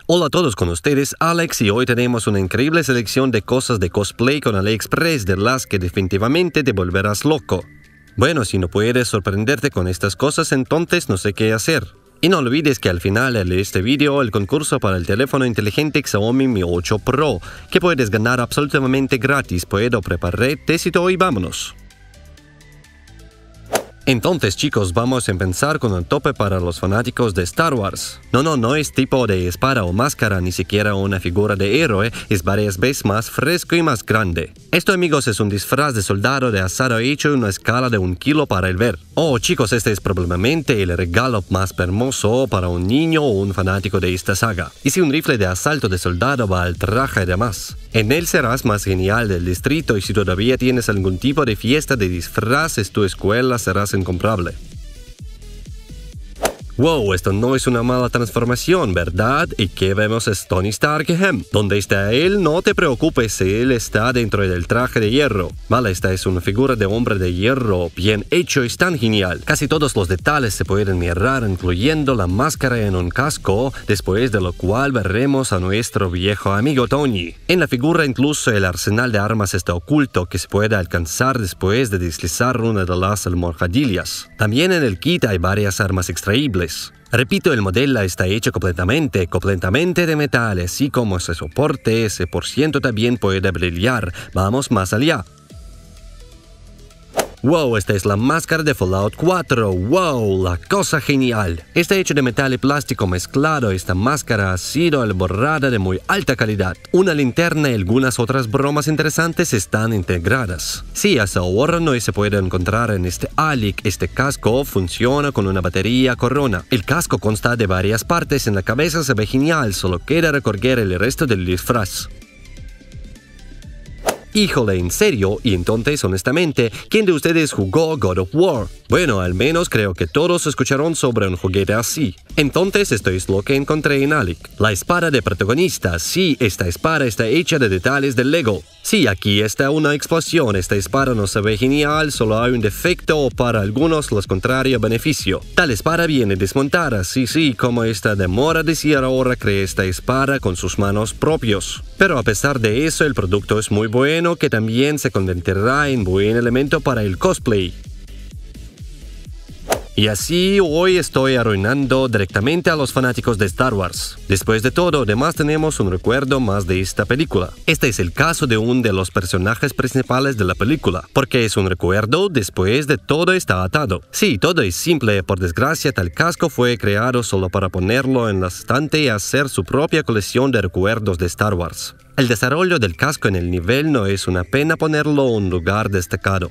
Hola a todos, con ustedes Alex, y hoy tenemos una increíble selección de cosas de cosplay con AliExpress de las que definitivamente te volverás loco. Bueno, si no puedes sorprenderte con estas cosas, entonces no sé qué hacer. Y no olvides que al final de este video el concurso para el teléfono inteligente Xiaomi Mi 8 Pro, que puedes ganar absolutamente gratis. Puedo preparar tecito y vámonos. Entonces chicos, vamos a empezar con un tope para los fanáticos de Star Wars. No es tipo de espada o máscara, ni siquiera una figura de héroe, es varias veces más fresco y más grande. Esto amigos es un disfraz de soldado de asado hecho en una escala de 1 kilo para el ver. Oh chicos, este es probablemente el regalo más hermoso para un niño o un fanático de esta saga. Y si un rifle de asalto de soldado va al traje de más. En él serás más genial del distrito, y si todavía tienes algún tipo de fiesta de disfraces, tu escuela serás incomparable. Wow, esto no es una mala transformación, ¿verdad? ¿Y qué vemos es Tony Stark? ¿Dónde está él? No te preocupes, él está dentro del traje de hierro. Vale, esta es una figura de hombre de hierro bien hecho y tan genial. Casi todos los detalles se pueden mirar, incluyendo la máscara en un casco, después de lo cual veremos a nuestro viejo amigo Tony. En la figura incluso el arsenal de armas está oculto, que se puede alcanzar después de deslizar una de las almohadillas. También en el kit hay varias armas extraíbles. Repito, el modelo está hecho completamente de metal, así como ese soporte, ese por ciento también puede brillar. Vamos más allá. Wow, esta es la máscara de Fallout 4. Wow, la cosa genial. Está hecho de metal y plástico mezclado. Esta máscara ha sido elaborada de muy alta calidad. Una linterna y algunas otras bromas interesantes están integradas. Sí, hasta ahora no se puede encontrar en este Alic. Este casco funciona con una batería Corona. El casco consta de varias partes. En la cabeza se ve genial, solo queda recorrer el resto del disfraz. Híjole, ¿en serio? Y entonces, honestamente, ¿quién de ustedes jugó God of War? Bueno, al menos creo que todos escucharon sobre un juguete así. Entonces, esto es lo que encontré en Alic. La espada de protagonista. Sí, esta espada está hecha de detalles de Lego. Sí, aquí está una explosión. Esta espada no se ve genial, solo hay un defecto o para algunos los contrario beneficio. Tal espada viene desmontada. Sí, como esta demora decir ahora crea esta espada con sus manos propios. Pero a pesar de eso, el producto es muy bueno, que también se convertirá en buen elemento para el cosplay. Y así hoy estoy arruinando directamente a los fanáticos de Star Wars. Después de todo, además tenemos un recuerdo más de esta película. Este es el caso de uno de los personajes principales de la película, porque es un recuerdo, después de todo está atado. Sí, todo es simple, por desgracia tal casco fue creado solo para ponerlo en la estante y hacer su propia colección de recuerdos de Star Wars. El desarrollo del casco en el nivel no es una pena ponerlo en un lugar destacado.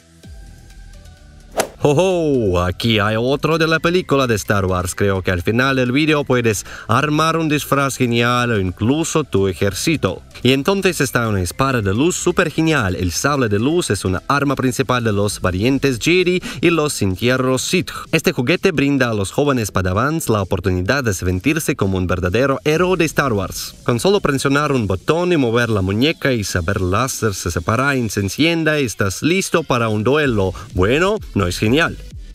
Aquí hay otro de la película de Star Wars. Creo que al final del video puedes armar un disfraz genial o incluso tu ejército. Y entonces está una espada de luz súper genial. El sable de luz es una arma principal de los valientes Jedi y los sintieros Sith. Este juguete brinda a los jóvenes padawans la oportunidad de sentirse como un verdadero héroe de Star Wars. Con solo presionar un botón y mover la muñeca y saber láser se separa y se encienda, estás listo para un duelo. Bueno, no es genial.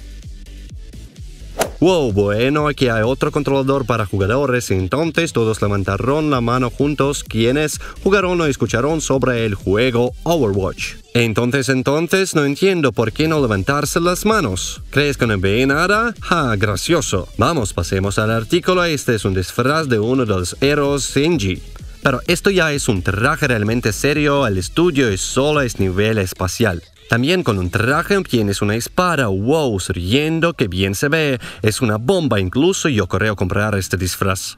Wow, bueno, aquí hay otro controlador para jugadores, entonces todos levantaron la mano juntos quienes jugaron o escucharon sobre el juego Overwatch. Entonces, no entiendo por qué no levantarse las manos. ¿Crees que no ve nada? Gracioso. Vamos, pasemos al artículo. Este es un disfraz de uno de los héroes Shinji. Pero esto ya es un traje realmente serio, el estudio es solo nivel espacial. También con un traje tienes una espada, wow, riendo, que bien se ve, es una bomba, incluso yo creo comprar este disfraz.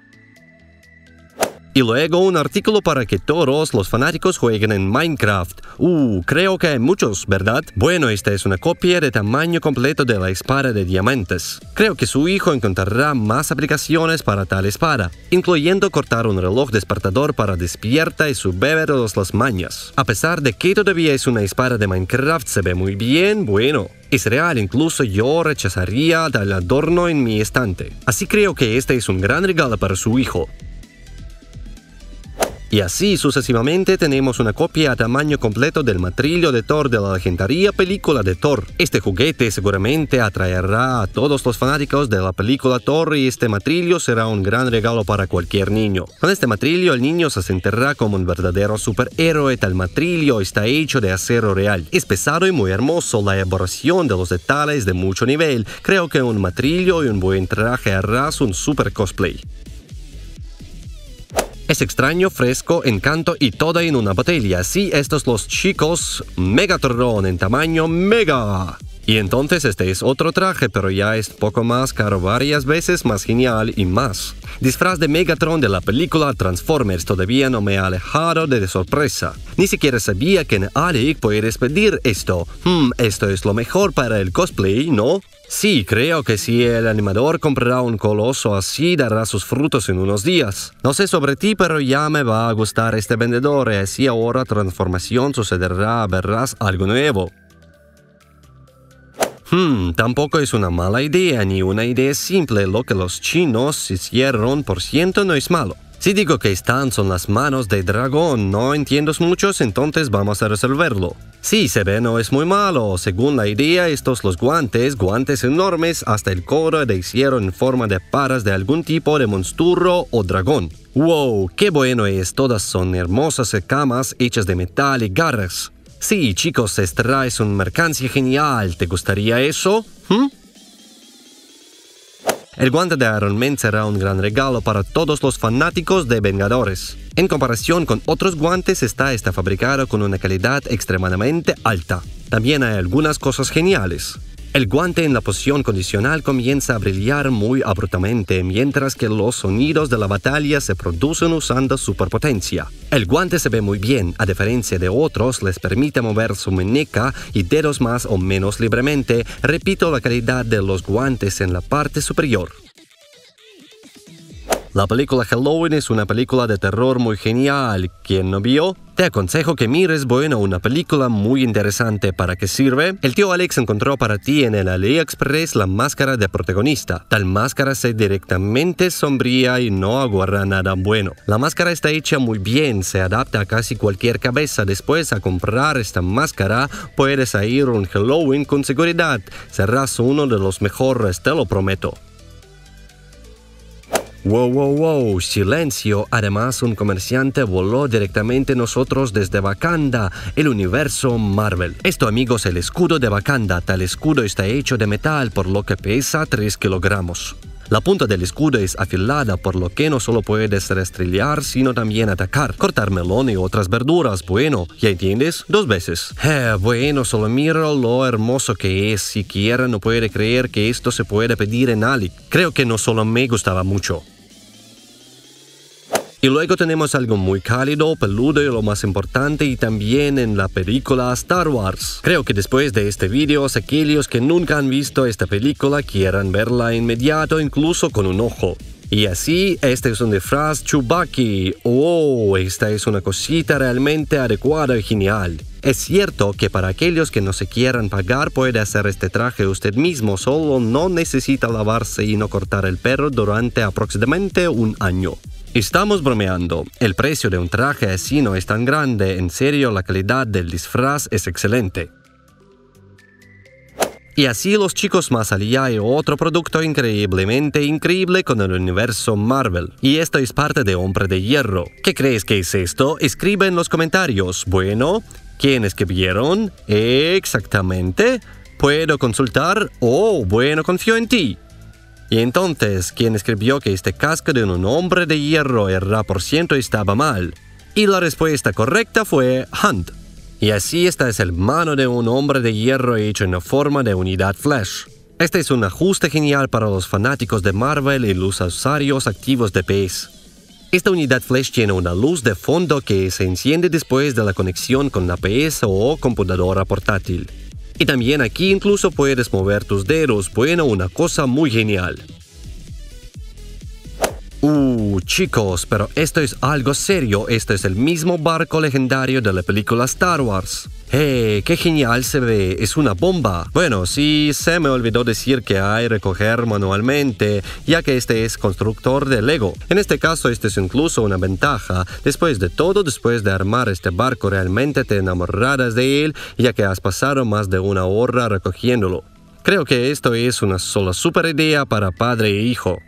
Y luego un artículo para que todos los fanáticos jueguen en Minecraft. Creo que hay muchos, ¿verdad? Bueno, esta es una copia de tamaño completo de la espada de diamantes. Creo que su hijo encontrará más aplicaciones para tal espada, incluyendo cortar un reloj despertador para despierta y su bebé todas las mañas. A pesar de que todavía es una espada de Minecraft, se ve muy bien, bueno. Es real, incluso yo rechazaría tal adorno en mi estante. Así creo que este es un gran regalo para su hijo. Y así sucesivamente tenemos una copia a tamaño completo del matrillo de Thor de la legendaria película de Thor. Este juguete seguramente atraerá a todos los fanáticos de la película Thor y este matrillo será un gran regalo para cualquier niño. Con este matrillo el niño se sentirá como un verdadero superhéroe. El matrillo está hecho de acero real. Es pesado y muy hermoso, la elaboración de los detalles de mucho nivel. Creo que un matrillo y un buen traje harás un super cosplay. Es extraño, fresco, encanto y todo en una botella. Sí, estos los chicos Megatron en tamaño mega. Y entonces este es otro traje, pero ya es poco más caro, varias veces más genial y más. Disfraz de Megatron de la película Transformers todavía no me ha alejado de sorpresa. Ni siquiera sabía que en Alec puedes pedir esto. Esto es lo mejor para el cosplay, ¿no? Sí, creo que si el animador comprará un coloso así, dará sus frutos en unos días. No sé sobre ti, pero ya me va a gustar este vendedor y así ahora transformación sucederá, verás algo nuevo. Tampoco es una mala idea ni una idea simple. Lo que los chinos hicieron, por ciento, no es malo. Si digo que están son las manos de dragón, no entiendo muchos, entonces vamos a resolverlo. Sí, se ve no es muy malo. Según la idea, estos los guantes enormes hasta el codo de hicieron en forma de paras de algún tipo de monstruo o dragón. ¡Wow! ¡Qué bueno es! Todas son hermosas camas hechas de metal y garras. Sí, chicos, esta es una mercancía genial. ¿Te gustaría eso? El guante de Iron Man será un gran regalo para todos los fanáticos de Vengadores. En comparación con otros guantes, está fabricado con una calidad extremadamente alta. También hay algunas cosas geniales. El guante en la posición condicional comienza a brillar muy abruptamente, mientras que los sonidos de la batalla se producen usando superpotencia. El guante se ve muy bien, a diferencia de otros, les permite mover su muñeca y dedos más o menos libremente. Repito la calidad de los guantes en la parte superior. La película Halloween es una película de terror muy genial. ¿Quién no vio? Te aconsejo que mires, una película muy interesante. ¿Para qué sirve? El tío Alex encontró para ti en el AliExpress la máscara de protagonista. Tal máscara es directamente sombría y no aguarda nada bueno. La máscara está hecha muy bien, se adapta a casi cualquier cabeza. Después a comprar esta máscara puedes ir a un Halloween con seguridad. Serás uno de los mejores, te lo prometo. Wow, silencio. Además, un comerciante voló directamente a nosotros desde Wakanda, el universo Marvel. Esto, amigos, el escudo de Wakanda. Tal escudo está hecho de metal, por lo que pesa 3 kilogramos. La punta del escudo es afilada, por lo que no solo puedes rastrellar, sino también atacar, cortar melón y otras verduras. ¿Ya entiendes? 2 veces. Solo mira lo hermoso que es. Siquiera no puede creer que esto se puede pedir en Alec. Creo que no solo me gustaba mucho. Y luego tenemos algo muy cálido, peludo y lo más importante, y también en la película Star Wars. Creo que después de este video, aquellos que nunca han visto esta película quieran verla inmediato, incluso con un ojo. Y así, este es un disfraz Chewbacca. Esta es una cosita realmente adecuada y genial. Es cierto que para aquellos que no se quieran pagar, puede hacer este traje usted mismo, solo no necesita lavarse y no cortar el pelo durante aproximadamente 1 año. Estamos bromeando. El precio de un traje así no es tan grande. En serio, la calidad del disfraz es excelente. Y así los chicos, más allá hay otro producto increíblemente increíble con el universo Marvel. Y esto es parte de Hombre de Hierro. ¿Qué crees que es esto? Escribe en los comentarios. ¿Quién escribieron? Exactamente. ¿Puedo consultar? Confío en ti. Y entonces, ¿quién escribió que este casco de un hombre de hierro era por ciento estaba mal? Y la respuesta correcta fue Hunt. Y así esta es el mano de un hombre de hierro hecho en la forma de unidad Flash. Este es un ajuste genial para los fanáticos de Marvel y los usuarios activos de PS. Esta unidad Flash tiene una luz de fondo que se enciende después de la conexión con la PS o computadora portátil. Y también aquí incluso puedes mover tus dedos. Una cosa muy genial. Chicos, pero esto es algo serio. Esto es el mismo barco legendario de la película Star Wars. ¡Qué genial se ve! ¡Es una bomba! Bueno, sí, se me olvidó decir que hay que recoger manualmente, ya que este es constructor de Lego. En este caso, este es incluso una ventaja. Después de todo, después de armar este barco, realmente te enamorarás de él, ya que has pasado más de una hora recogiéndolo. Creo que esto es una sola super idea para padre e hijo.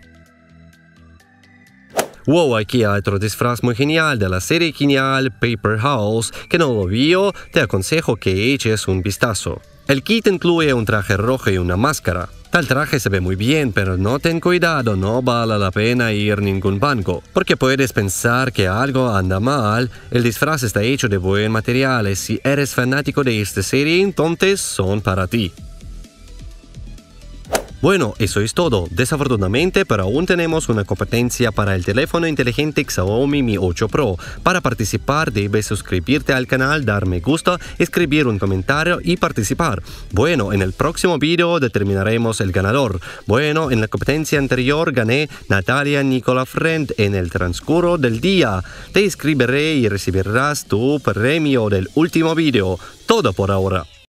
Wow, aquí hay otro disfraz muy genial de la serie genial Paper House. Que no lo vio, te aconsejo que eches un vistazo. El kit incluye un traje rojo y una máscara. Tal traje se ve muy bien, pero no ten cuidado, no vale la pena ir a ningún banco. Porque puedes pensar que algo anda mal. El disfraz está hecho de buen material y si eres fanático de esta serie, entonces son para ti. Bueno, eso es todo. Desafortunadamente, pero aún tenemos una competencia para el teléfono inteligente Xiaomi Mi 8 Pro. Para participar debes suscribirte al canal, dar me gusta, escribir un comentario y participar. Bueno, en el próximo video determinaremos el ganador. Bueno, en la competencia anterior gané Natalia Nicola Friend en el transcurso del día. Te escribiré y recibirás tu premio del último video. Todo por ahora.